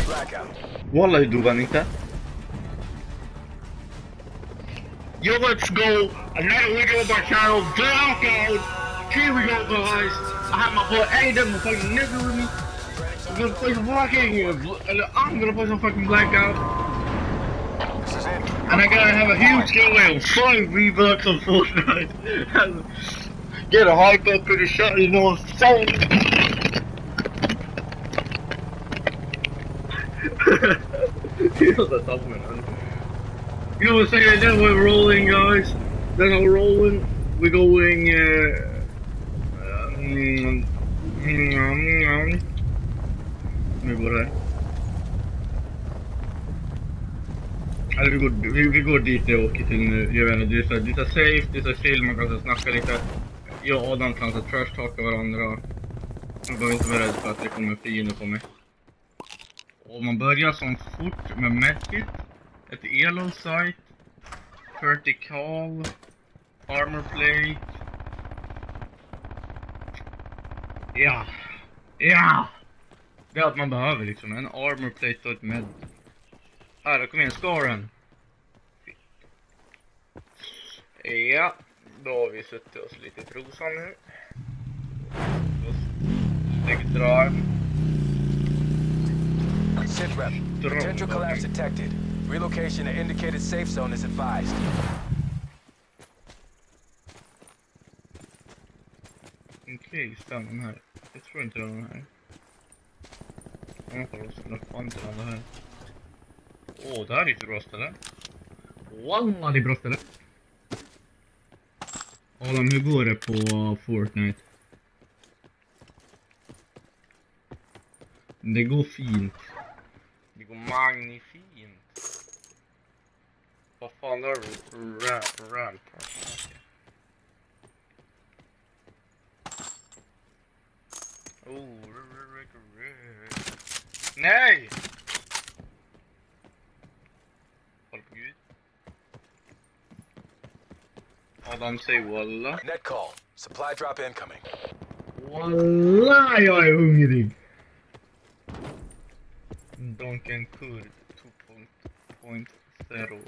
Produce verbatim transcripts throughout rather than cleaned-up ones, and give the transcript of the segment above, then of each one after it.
Wallahi dog han inte. Yo, let's go! Another video of our channel, Blackout! Here we go, guys! I have my boy Adam, the fucking nigga with me. I'm gonna play some fucking... Uh, I'm gonna play some fucking Blackout. And I gotta have a huge giveaway of five V-Bucks on Fortnite. Get a hype up in the shot, you know what I'm saying? You know what's up, man. You know what I'm saying? Then we're rolling, guys. Then we're rolling. We're going. Uh, um, nu går det. Eller vi går, vi, vi går dit jag åker till nu. Jag vet inte, det är så, det är så safe, det är så chill, man kan så snacka lite. Jag och Adam kan så trash-talka varandra. Man behöver inte vara rädd för att det kommer fiender på mig. Och man börjar som fort med medkit. Ett elo sight, vertical, armor plate. Ja, ja. Det är allt man behöver liksom, en armor plate och ett med. Här, kom igen, skaren. Ja, då har vi suttit oss lite i trosan nu. Lägg drar. Sitrep, potential collapse detected. Relocation to indicated safe zone is advised. Okej, okay, stanna här. Jag tror inte det var den här. Jag får oss nog fan till den här. Åh, oh, det här är ett bra ställe. Wallah, det är bra ställe. Adam, hur går det på Fortnite? Det går fint. Det går magnifint. Vad fan är det? Ramp, ramp. Oh, nej! Håll på Gud. Adam säger wallah. Net call. Supply drop incoming. Wallah, jag är hungrig. Donken Kurd två punkt noll.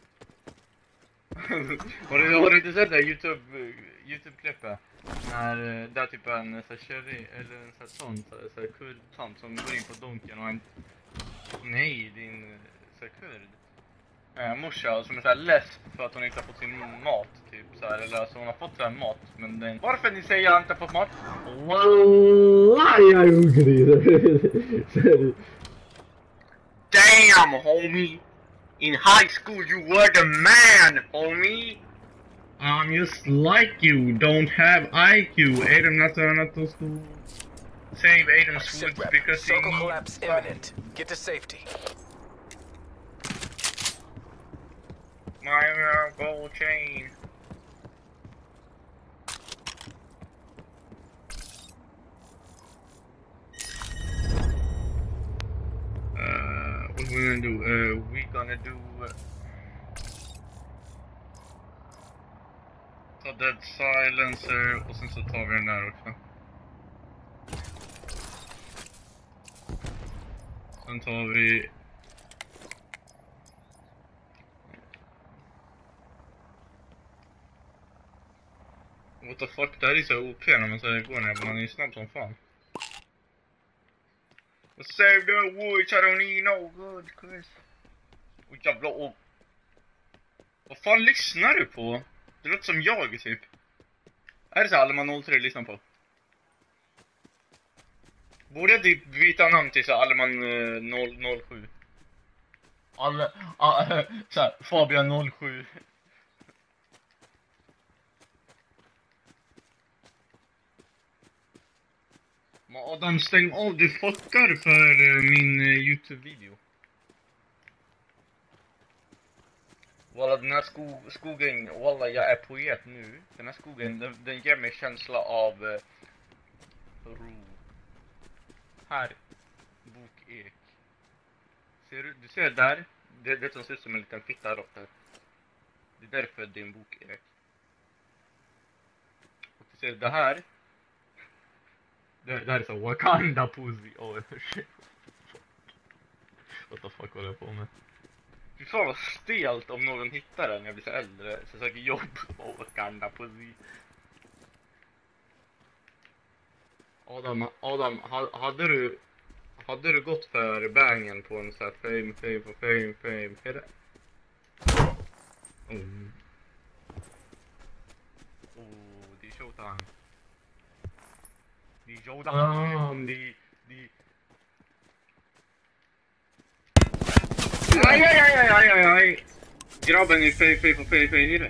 Har du, har du inte sett det Youtube Youtube-klippet? När det är typ en så cherry eller en sån sån så, så kurd-tant som går in på Donken och en nej, din så kurd. Eh, morsa som är så här less för att hon inte har fått sin mat typ så här, eller alltså hon har fått den mat men den... Varför ni säger jag inte har fått mat? Wallah, jag är hungrig. Damn, homie. In high school you were the man, homie. I'm just like you, don't have I Q. Adam not not to save Adam's food because he circle collapse imminent. Get to safety. My uh, gold chain. Uh, what we gonna do? Uh, we gonna do. Uh, ta dead silencer och sen så tar vi den där också. Sen tar vi. What the fuck, det här är så O P när man säger gå ner, man är snabb som fan. Save the woods, I don't need no good, Chris. Åh jävla åh. Vad fan lyssnar du på? Det låter som jag typ. Är det så Alman noll tre lyssnar på? Borde jag typ byta namn till så Alman uh, noll noll sju? Alle, uh, så här, Fabian noll sju. Adam, stäng av, du fuckar för uh, min uh, Youtube-video. Walla, den här skog, skogen, walla, jag är poet nu. Den här skogen, den, den ger mig känsla av uh, ro. Här, bokek. Ser du, du ser där? Det, det som ser ut som en liten fitta där uppe. Det är därför det är en bokek. Och du ser det här. Det, det här är så Wakanda pussy. Oh shit. What the fuck håller jag på med? Fy fan vad stelt om någon hittar den när jag blir så äldre. Så jag söker jobb. Åh, Wakanda på sig. Adam, Adam, ha- hade du... Hade du gått för bangen på en sån här fame, fame, for fame, fame, är det? Oh. Oh, det är showtime. Det är showtime, det det. Aj, aj, aj, aj, aj, aj. Grabben är fame, fame, for fame, fame, är det?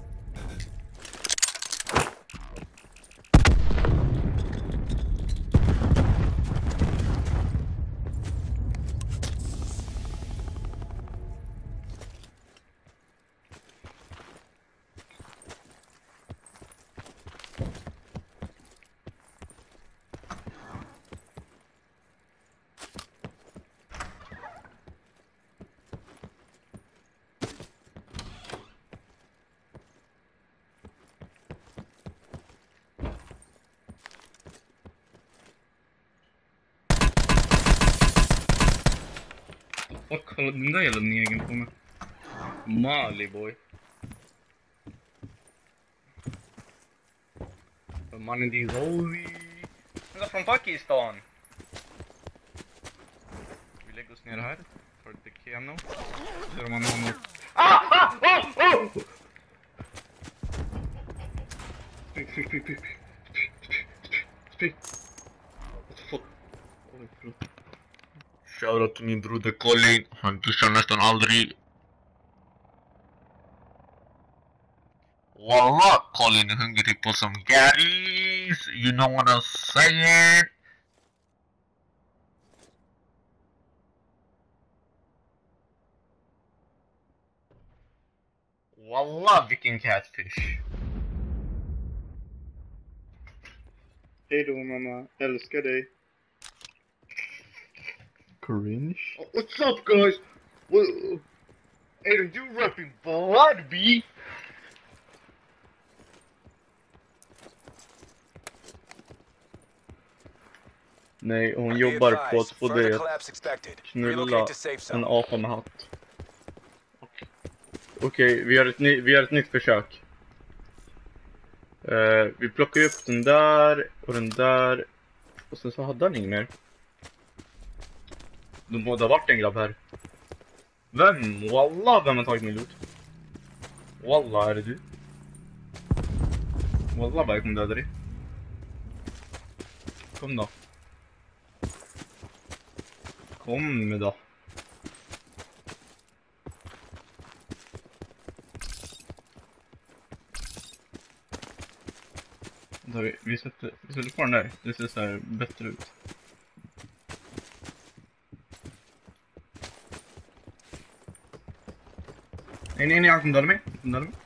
Fuck, kolla den där jävla negern på mig. Mali boy. Mannen din Zoe. Han är från Pakistan. Vi lägger oss ner här. För lite keno. Ser om man har något. Ah! Ah! Oh! Oh! Spring, spring, spring, spring. Spring. What the fuck? Oj, förlåt. Shoutout till min broder Colin. Han duschar nästan aldrig. Wallah, Colin är hungrig på som Garys. You know what I'm saying? Wallah, vilken catfish. Hej då mamma, älskar dig. Cringe. Oh, what's up guys? What, hey, are you rapping blood B? Nej, hon jobbar på att få det att knulla en apa med hatt. Okej, okay, vi, vi gör ett nytt försök. Uh, vi plockar upp den där och den där. Och sen så hade han ingen mer. De båda har varit en grabb här. Vem? Wallah, vem har tagit min loot? Wallah, är det du? Wallah, bara jag kommer döda dig. Kom då. Kom då. Vi, vi sätter, vi sätter på den där. Det ser så här bättre ut. Nej, nej, nej, han dödade mig. Han dödade mig.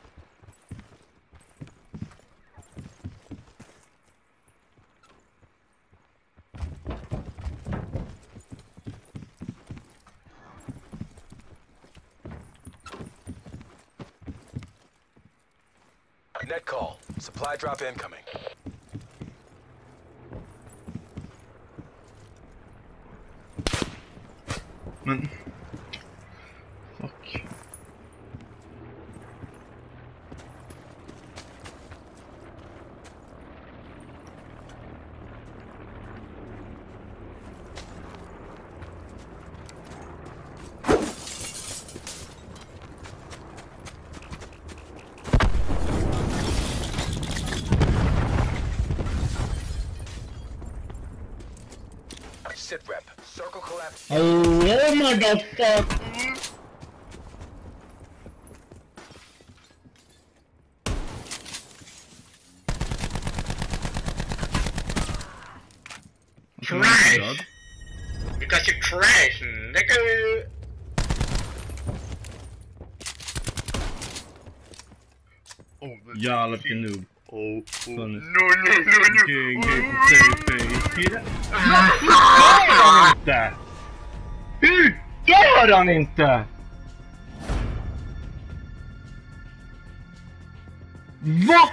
Net call. Supply drop incoming. Men... Fuck. Sit rep. Circle collapse. Oh my god, fuck! Trash! Because you're trash, nigga! Oh, jävla vilken noob. Oh, oh. No, no, no, no! Gay, gay, face, inte! Hur dör han inte? Va?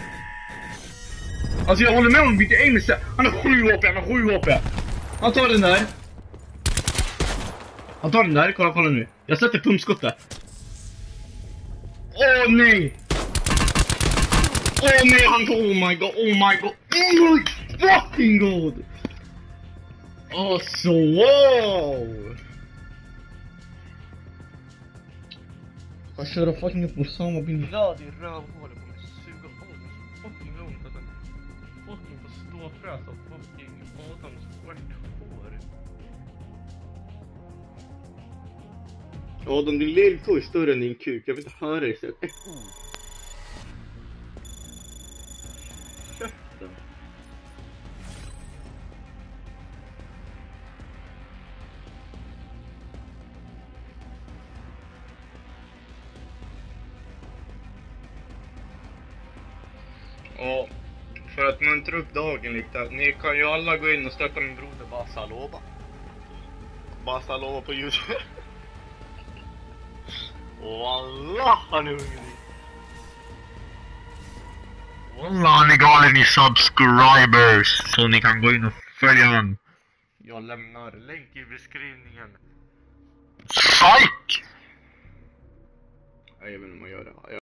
Alltså jag håller med om vilket aim är. Han har sju H P, han har sju H P. Han tar den där. Han tar den där, kolla, kolla nu. Jag sätter pumpskottet. Åh oh, nej! Åh oh, nej, han går, oh my god, oh my god, oh my fucking god! Alltså, wow! Jag kör fucking upp Osama bin Laden i rövhålet på mig, suga på mig så fucking ont att den fucking får stå och fräsa fucking Adams stjärthår. Adam, din lilltå är större än din kuk, jag vill inte höra dig säga ett ord. Käften. Ja, för att muntra upp dagen lite, ni kan ju alla gå in och stötta min broder Basalova. Basalova på YouTube. Wallah, han är hungrig. Wallah, han är galen i subscribers. Så ni kan gå in och följa honom. Jag lämnar länk i beskrivningen. Psych! Jag vet inte om man gör det.